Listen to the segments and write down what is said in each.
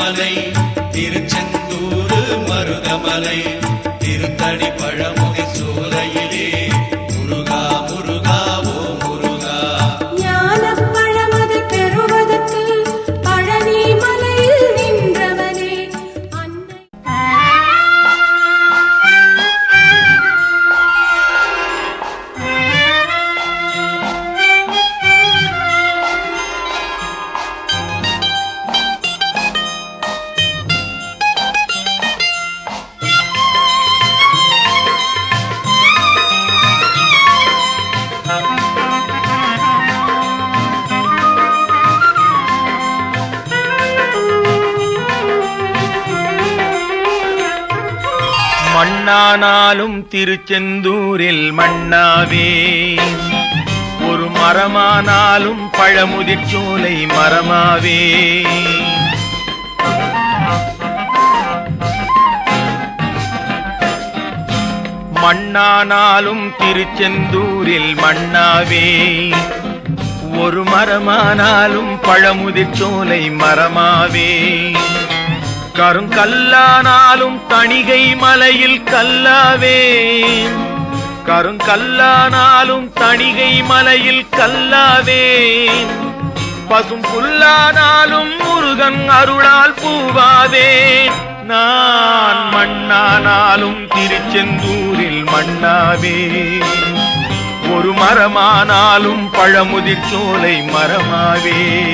மருதமலை திருச்செந்தூர் மருதமலை திருத்தணி பழமுகை சோலையிலே முருகா முருகா ஓ முருகா ஞான பழமது பெறுவதற்கு பழனி மலையில் நின்றவனே மண்ணானாலும் திருச்செந்தூரில் மண்ணாவே ஒரு மரமானாலும் பழமுதிர்ச்சோலை மரமாவே மண்ணானாலும் திருச்செந்தூரில் மண்ணாவே ஒரு மரமானாலும் பழமுதிர்ச்சோலை மரமாவே கருங்கல்லானாலும் தணிகை மலையில் கல்லாவே கருங்கல்லானாலும் தணிகை மலையில் கல்லாவே பசும் புல்லானாலும் முருகன் அருளால் பூவாவே நான் மண்ணானாலும் திருச்செந்தூரில் மண்ணாவே ஒரு மரமானாலும் பழமுதிர்ச்சோலை மரமாவே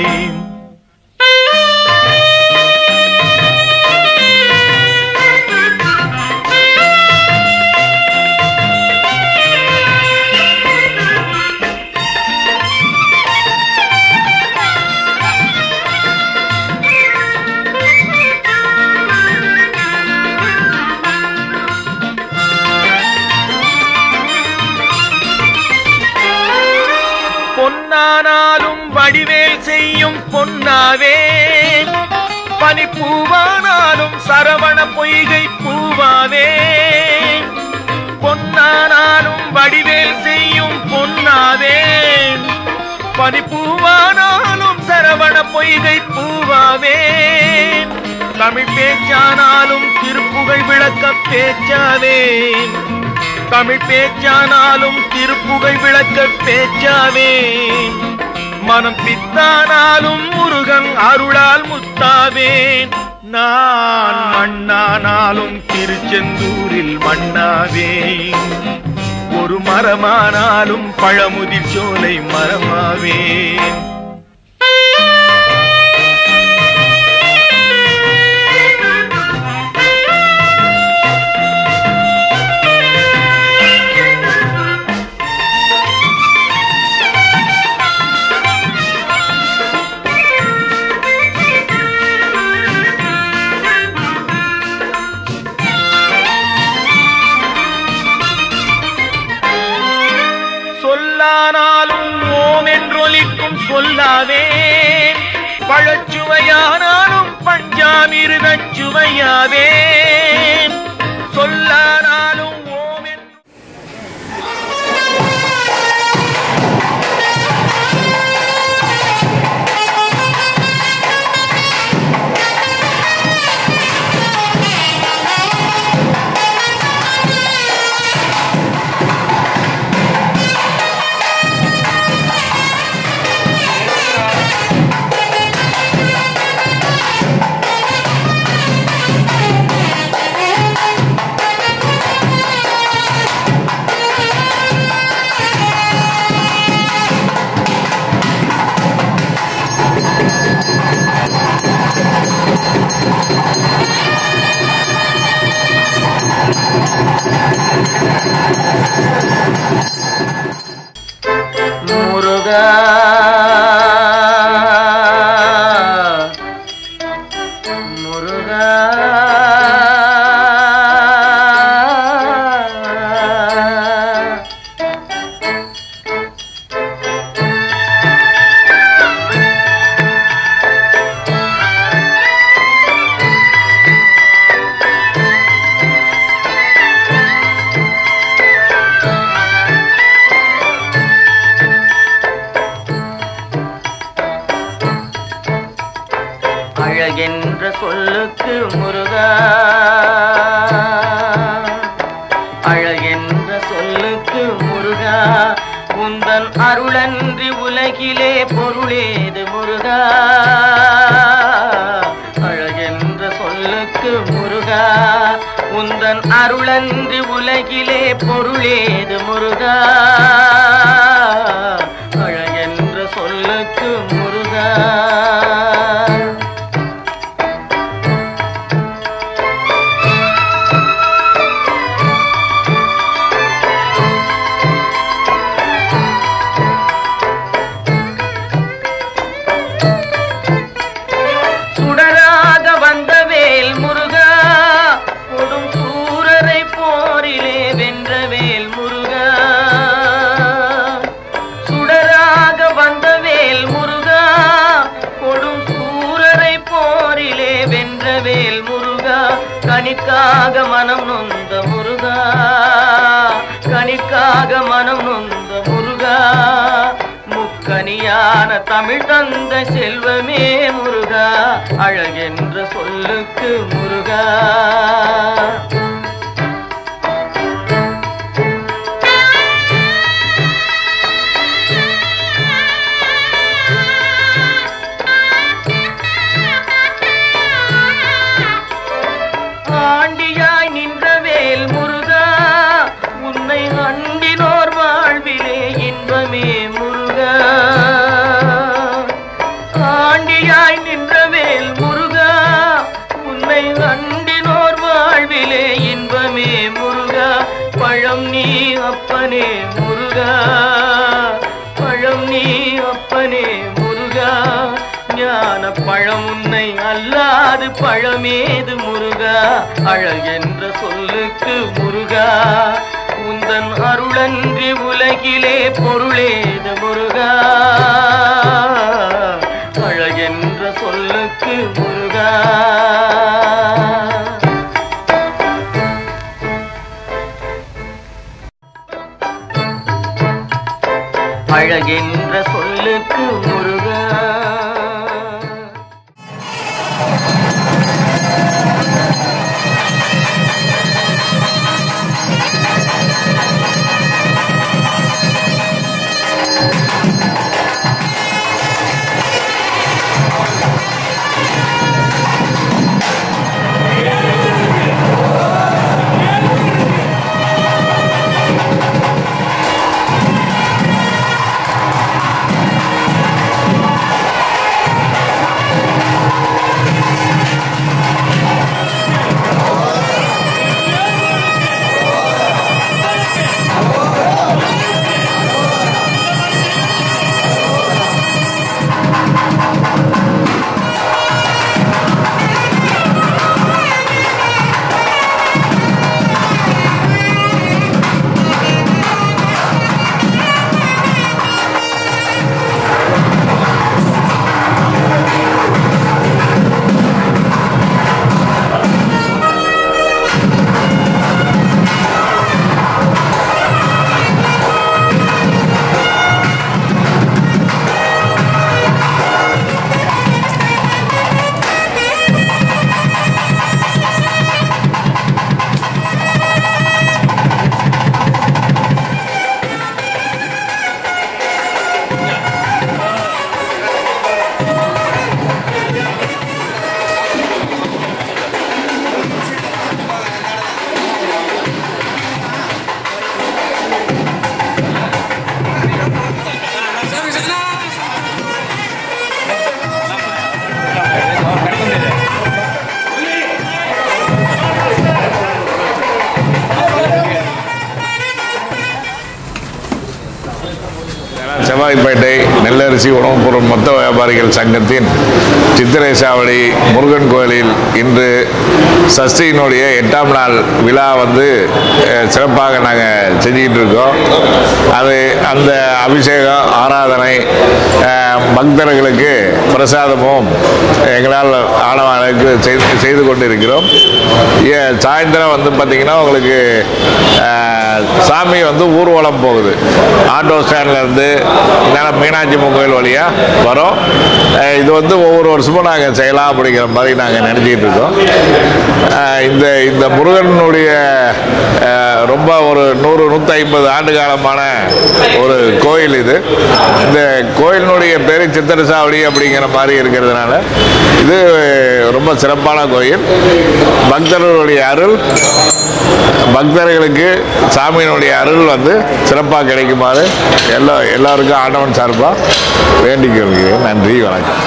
பொன்னானாலும் வடிவேல் செய்யும் பொன்னாவே பனிப்பூவானாலும் சரவண பொய்கை பூவாவே பொன்னானாலும் வடிவேல் செய்யும் பொன்னாவே பனிப்பூவானாலும் சரவண பொய்கை பூவாவே தமிழ் பேச்சானாலும் திருப்புகழ் விளக்க பேச்சாவே தமிழ் பேச்சானாலும் திருப்புகழ் விளக்க பேச்சாவே மனம் பித்தானாலும் முருகன் அருளால் முத்தாவேன் நான் மண்ணானாலும் திருச்செந்தூரில் மண்ணாவே ஒரு மரமானாலும் பழமுதிர்ச்சோலை மரமாவே சொல்லானாலும் ஓம் என்றொலிக்கும் சொல்லாவே பழச்சுவையானாலும் பஞ்சாமிருதச் சுவையாவே சொல்லானாலும் அழகென்ற சொல்லுக்கு முருகா, அழகென்ற சொல்லுக்கு முருகா, உந்தன் அருளன்றி உலகிலே பொருளேது முருகா. அழகென்ற சொல்லுக்கு முருகா, உந்தன் அருளன்றி உலகிலே பொருளேது முருகா. அழகென்ற சொல்லுக்கு முருகா. கனிக்காக மனம் நொந்த முருகா, கனிக்காக மனம் நொந்த முருகா, முக்கனியான தமிழ் தந்த செல்வமே முருகா. அழகென்ற சொல்லுக்கு முருகா. ஆண்டியாய் நின்றவேல் முருகா, உன்னை அண்டினோர் வாழ்விலே இன்பமே முருகா. ஆண்டியாய் நின்றவேல் முருகா, உன்னை அண்டினோர் வாழ்விலே இன்பமே முருகா. பழம் நீ அப்பனே முருகா, பழம் நீ அப்பனே முருகா. ஞான பழம் உன்னை அல்லாது பழமேது முருகா. அழகென்ற சொல்லுக்கு முருகா, உந்தன் அருளன்றி உலகிலே பொருளேது முருகா. அழகென்ற சொல்லுக்கு முருகா. அழகென்ற சொல்லுக்கு முருகா. செவ்வாய்ப்பேட்டை நெல்லரிசி உணவுப் பொருள் மொத்த வியாபாரிகள் சங்கத்தின் சித்திரை சாவடி முருகன் கோயிலில் இன்று சஷ்டியினுடைய 8ஆம் நாள் விழா சிறப்பாக நாங்கள் செஞ்சுக்கிட்டு இருக்கோம். அது அந்த அபிஷேகம் ஆராதனை பக்தர்களுக்கு பிரசாதமும் எங்களால் ஆனவர்களுக்கு செய்து கொண்டு இருக்கிறோம். சாயந்தரம் பார்த்திங்கன்னா உங்களுக்கு சாமி ஊர்வலம் போகுது. ஆட்டோ ஸ்டாண்ட்லேருந்து மீனாட்சி மாரியம்மன் கோயில் வழியாக வரும். இது வந்து ஒவ்வொரு வருஷமும் நாங்கள் செய்யலாம் அப்படிங்கிற மாதிரி நாங்கள் நினச்சிக்கிட்டு இருக்கோம். இந்த முருகனுடைய ரொம்ப ஒரு 100-150 ஆண்டு காலமான ஒரு கோயில் இது. இந்த கோயிலினுடைய பேர் சித்திரசாவடி அப்படிங்கிற மாதிரி இருக்கிறதுனால இது ரொம்ப சிறப்பான கோயில். பக்தர்களுடைய அருள், பக்தர்களுக்கு சாமியினுடைய அருள் வந்து சிறப்பாக கிடைக்குமாறு எல்லாருக்கும் ஆண்டவன் சார்பாக வேண்டிக்கிறேன். நன்றி, வணக்கம்.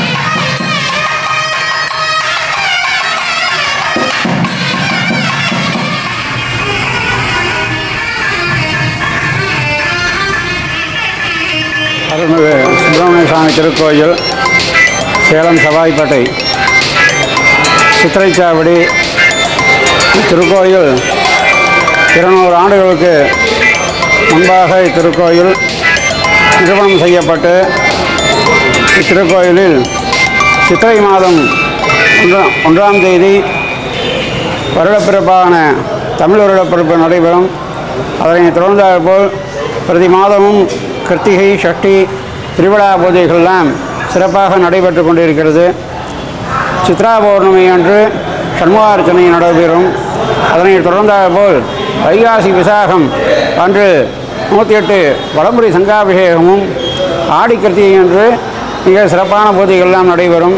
அருள்மிகு சுப்பிரமணிய சுவாமி திருக்கோயில், சேலம் செவ்வாய்ப்பேட்டை சித்திரைச்சாவடி. திருக்கோயில் 200 ஆண்டுகளுக்கு முன்பாக இத்திருக்கோயில் நிறுவனம் செய்யப்பட்டு இத்திருக்கோயிலில் சித்திரை மாதம் 1ஆம் தேதி வருடப்பிறப்பான தமிழ் வருடப்பிறப்பு நடைபெறும். அதனை தொடர்ந்தாற்போல் பிரதி மாதமும் கிருத்திகை, சஷ்டி, திருவிழா பூஜைகள்லாம் சிறப்பாக நடைபெற்று கொண்டிருக்கிறது. சித்ரா பௌர்ணமி அன்று சண்முகார்ச்சனை நடைபெறும். அதனை தொடர்ந்தாற்போல் வைகாசி விசாகம் அன்று 108 வலம்புரி சங்காபிஷேகமும், ஆடி கிருத்திகை அன்று மிக சிறப்பான பூஜைகள்லாம் நடைபெறும்.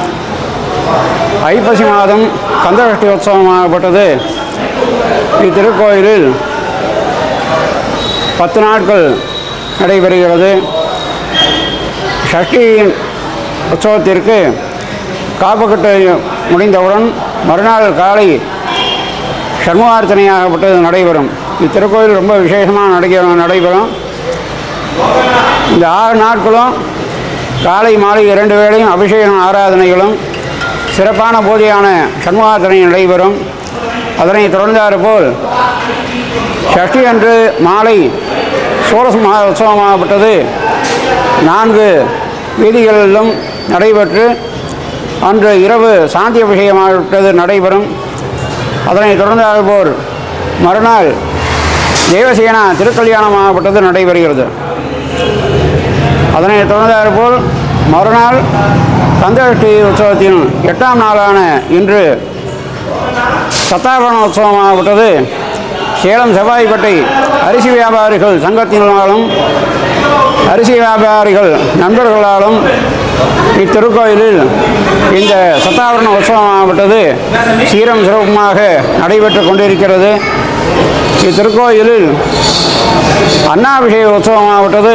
ஐப்பசி மாதம் கந்தசஷ்டி உற்சவமாகப்பட்டது இத்திருக்கோயிலில் 10 நாட்கள் நடைபெறுகிறது. சஷ்டியின் உற்சவத்திற்கு காப்புக்கட்டு முடிந்தவுடன் மறுநாள் காலை சண்முகார்ச்சனையாகப்பட்டது நடைபெறும். இத்திருக்கோயில் ரொம்ப விசேஷமாக நடைபெறும். இந்த 6 நாட்களும் காலை மாலை 2 வேளையும் அபிஷேகம், ஆராதனைகளும் சிறப்பான பூஜையான சண்முகார்ச்சனை நடைபெறும். அதனை தொடர்ந்தாற்போல் சஷ்டி அன்று மாலை சோழச மகா உற்சவமாகப்பட்டது 4 வீதிகளிலும் நடைபெற்று அன்று இரவு சாந்தி அபிஷேகமாகப்பட்டது நடைபெறும். அதனை தொடர்ந்தாற்போல் மறுநாள் தேவசேனா திருக்கல்யாணமாகப்பட்டது நடைபெறுகிறது. அதனை தொடர்ந்தாற்போல் மறுநாள் கந்தசஷ்டி உற்சவத்தின் 8ஆம் நாளான இன்று சத்தாபரண உற்சவமாகப்பட்டது சேலம் செவ்வாய்ப்பேட்டை அரிசி வியாபாரிகள் சங்கத்தினாலும் அரிசி வியாபாரிகள் நண்பர்களாலும் இத்திருக்கோயிலில் இந்த சத்தாபரண உற்சவமாகப்பட்டது சீரம் சிறப்புமாக நடைபெற்று கொண்டிருக்கிறது. இத்திருக்கோயிலில் அன்னாபிஷேக உற்சவமாகப்பட்டது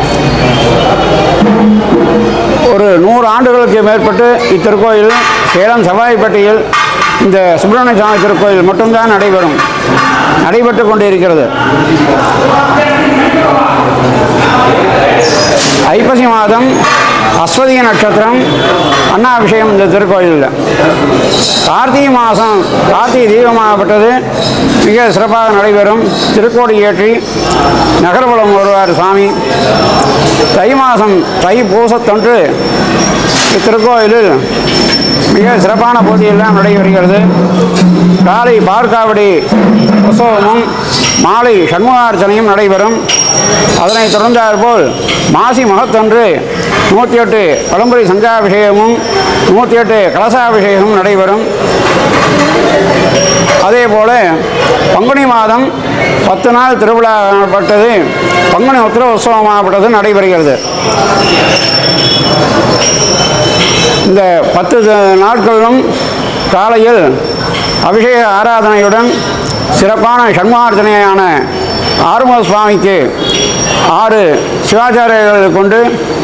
ஒரு 100 ஆண்டுகளுக்கு மேற்பட்டு இத்திருக்கோயில் சேலம் செவ்வாய்ப்பேட்டையில் இந்த சுப்பிரமணிய சுவாமி திருக்கோயில் மட்டும்தான் நடைபெற்று கொண்டிருக்கிறது. ஐப்பசி மாதம் அஸ்வதி நட்சத்திரம் அன்னாபிஷேகம் இந்த திருக்கோயிலில். கார்த்திகை மாதம் கார்த்திகை தீபமாகப்பட்டது மிக சிறப்பாக நடைபெறும். திருக்கோடி ஏற்றி நகர்வலம் வருவார் சாமி. தை மாதம் தை பூசத்தன்று இத்திருக்கோயிலில் மிக சிறப்பான பூஜையெல்லாம் நடைபெறுகிறது. காலை பார்க்காவடி உற்சவமும் மாலை சண்முகார்ச்சனையும் நடைபெறும். அதனைத் தொடர்ந்தாற்போல் மாசி மகத்தன்று 108 வலம்புரி சங்காபிஷேகமும் 108 கலசாபிஷேகமும் நடைபெறும். அதேபோல பங்குனி மாதம் 10 நாள் திருவிழாப்பட்டது பங்குனி உத்திர உற்சவமாகப்பட்டது நடைபெறுகிறது. இந்த 10 நாட்களிலும் காலையில் அபிஷேக ஆராதனையுடன் சிறப்பான சண்முகார்ச்சனையான ஆறுமுக சுவாமிக்கு 6 சிவாச்சாரியர்கள் கொண்டு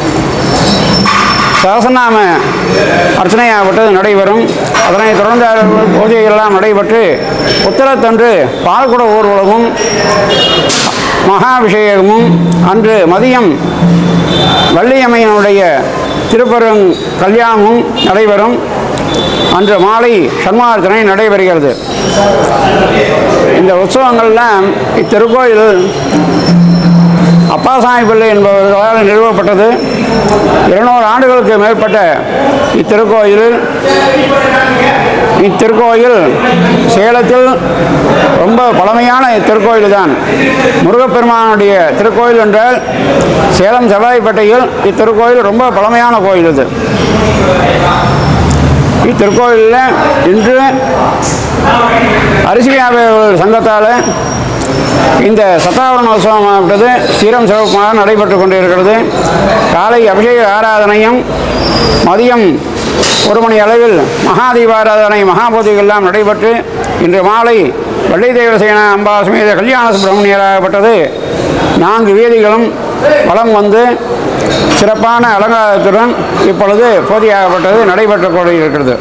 சகசநாம அர்ச்சனையாகப்பட்டது நடைபெறும். அதனைத் தொடர்ந்து பூஜையெல்லாம் நடைபெற்று உத்தரத்தன்று பால்குட ஊர்வலமும் மகாபிஷேகமும் அன்று மதியம் வள்ளியம்மையினுடைய திருப்பெரும் கல்யாணமும் நடைபெறும். அன்று மாலை சண்முகார்ச்சனை நடைபெறுகிறது. இந்த உற்சவங்கள்லாம் இத்திருக்கோயில் அப்பாசாமி பிள்ளை என்பவர்களால் நிறுவப்பட்டது. 200 ஆண்டுகளுக்கு மேற்பட்ட இத்திருக்கோயில் இத்திருக்கோயில் சேலத்தில் ரொம்ப பழமையான திருக்கோயில் தான். முருகப்பெருமானுடைய திருக்கோயில் என்றால் சேலம் செவ்வாய்ப்பேட்டையில் இத்திருக்கோயில் ரொம்ப பழமையான கோயில் இது. இத்திருக்கோயிலில் இன்று அரிசி வியாபாரிகள் சங்கத்தால் இந்த சத்தாவரண உற்சவமாகப்பட்டது சீரம் சிறப்புமாக நடைபெற்று கொண்டிருக்கிறது. காலை அபிஷேக ஆராதனையும் மதியம் 1 மணி அளவில் மகாதீபாராதனை மகாபூஜைகள் எல்லாம் நடைபெற்று இன்று மாலை வள்ளி தேவசேன அம்பா சமேத கல்யாண சுப்பிரமணியராகப்பட்டது 4 வீதிகளும் வலம் வந்து சிறப்பான அலங்காரத்துடன் இப்பொழுது பூஜையாகப்பட்டது நடைபெற்று கொண்டிருக்கிறது.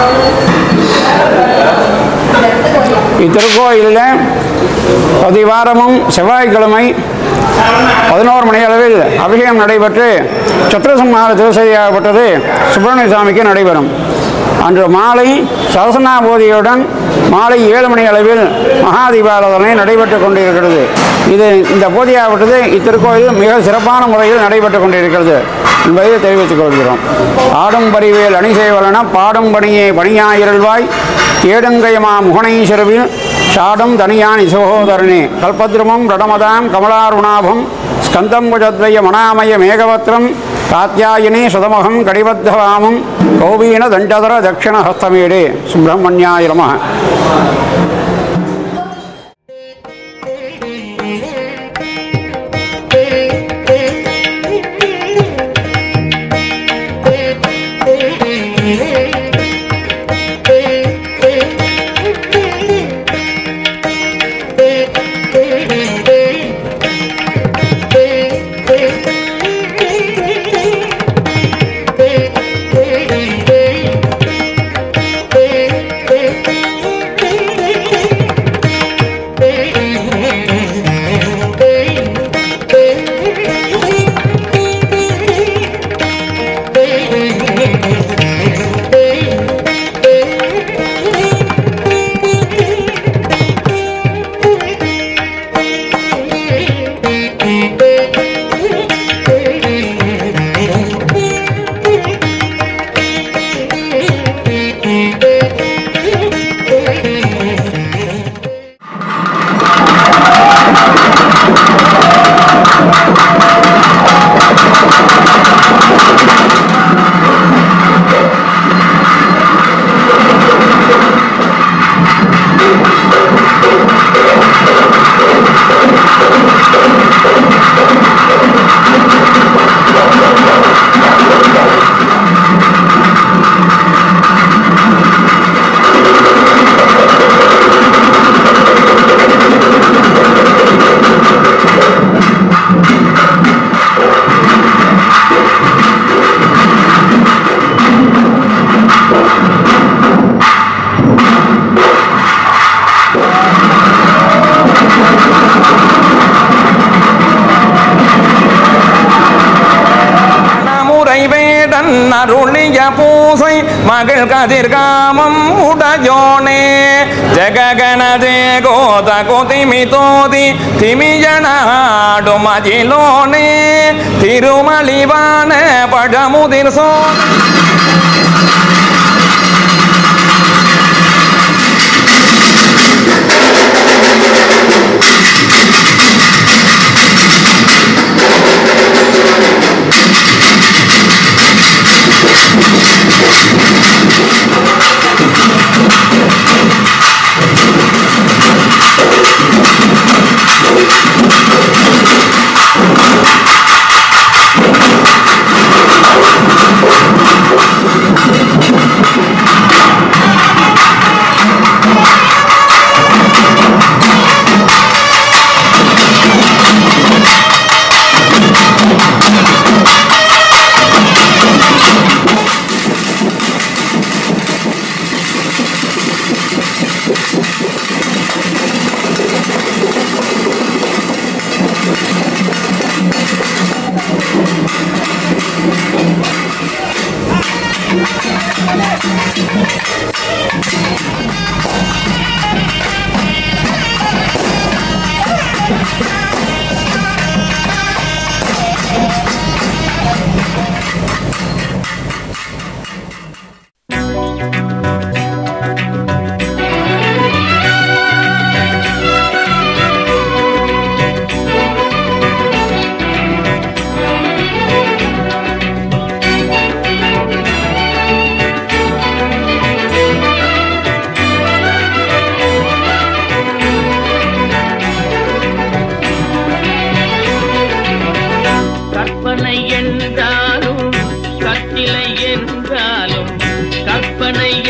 இத்திருக்கோயிலில் பதிவாரமும் செவ்வாய்க்கிழமை 11 மணி அளவில் அபிஷேகம் நடைபெற்று சத்ரசம்ஹார திருசதியாகப்பட்டது சுப்பிரமணிய சுவாமிக்கு நடைபெறும். அன்று மாலை சரசனாபூதியுடன் மாலை 7 மணி அளவில் மகாதீபாராதனை நடைபெற்று கொண்டிருக்கிறது. இந்த பூஜையாகப்பட்டது இத்திருக்கோயில் மிக சிறப்பான முறையில் நடைபெற்று கொண்டிருக்கிறது என்பதை தெரிவித்துக் கொள்கிறோம். ஆடும் பரிவேல் அணிசேவலன பாடும் பணியே பணியாயிரல்வாய் தேடுங்கயமா முகணீஸ்வரவில் சாடும் தனியான் சகோதரனே கல்பத்ருமம் ரணமதாம் கமலாருணாபம் ஸ்கந்தம் குஜத்வய மனாமய மேகவத்ரம் காத்யாயினி சுதமகம் கடிபத்தவாமும் கௌபீன தண்டதர தட்சிண ஹஸ்தமேடே சுப்பிரமணியாய நமः. அருளிய பூசை மகள் கதிர்காமம் உடையோனே ஜககணதே கோத குதிமி தோதி திமியனாடு மதிலோனே திருமலிவான பழமுதிர் சோன்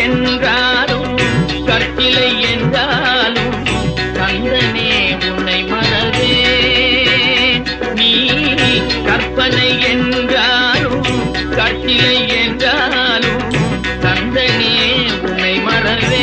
என்றாலும் கற்கிலை என்றாலும் கந்தனே உன்னை மறவே நீ கற்பனை என்றாலும் கற்கிலை என்றாலும் கந்தனே உன்னை மறவே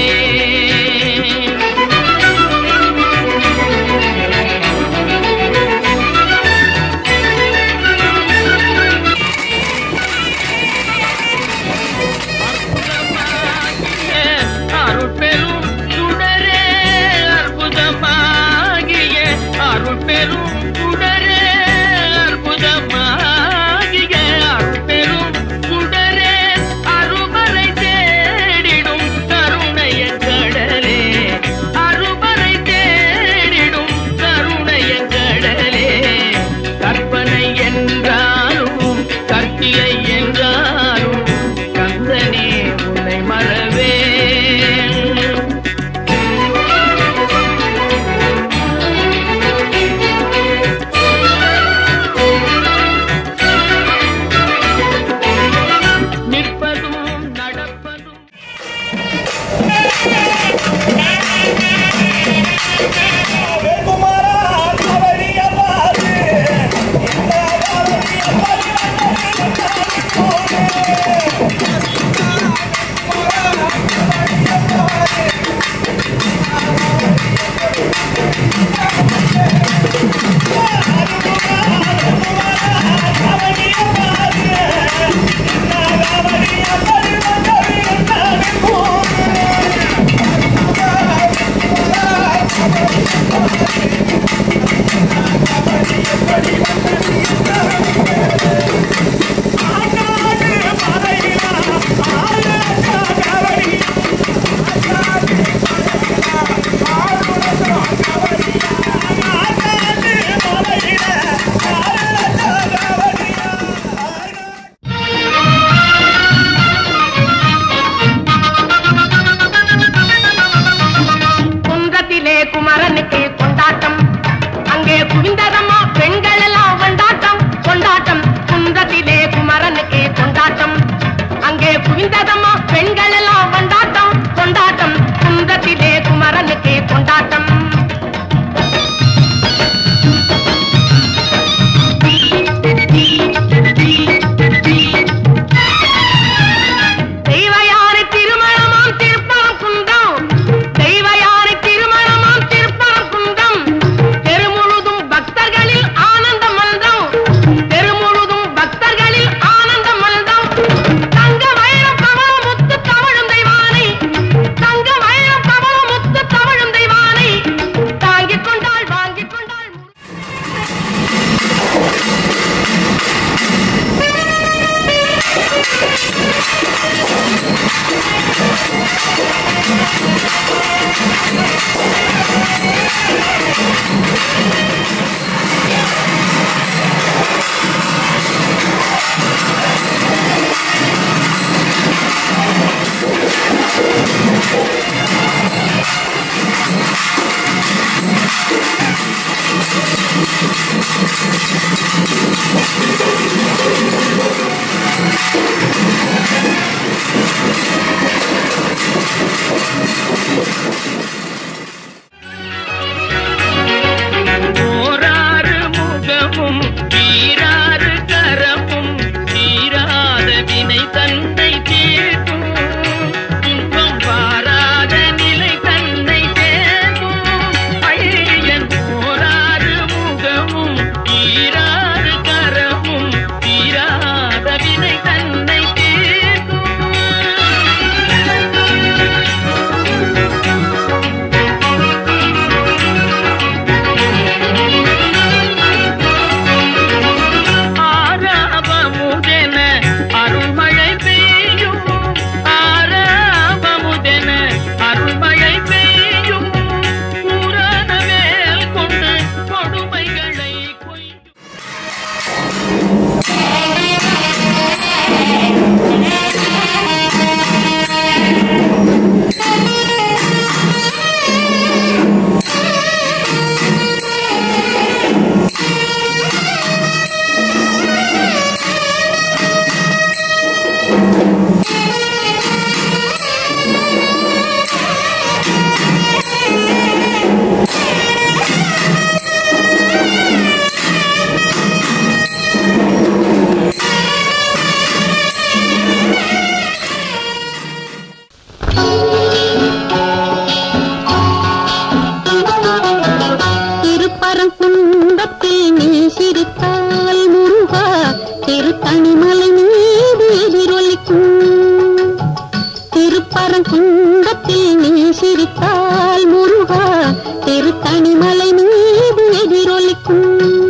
திருப்பரங்குன்றத்தில் நீ சிரித்தால் முருகா திருத்தணிமலை மீது எதிரொலிக்கும்.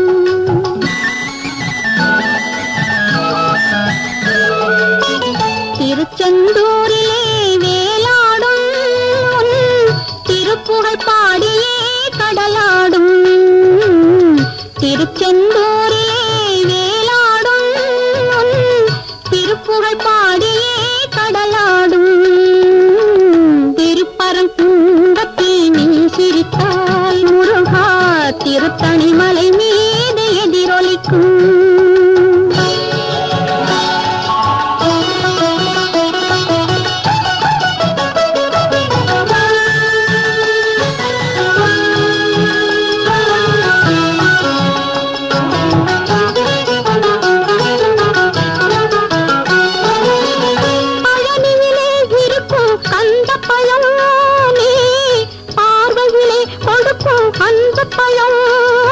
திருச்செந்தூரிலே வேலாடும் திருப்புகழ் பாடியே கடலாடும். திருச்செந்தூரிலே வேலாடும் திருப்புகழ் பாடியே கடலாடும். திருப்பரங்குன்றத்தில் நீ சிரித்தால் முருகா திருத்தணிமலை மீது எதிரொலிக்கும். அந்த பழம்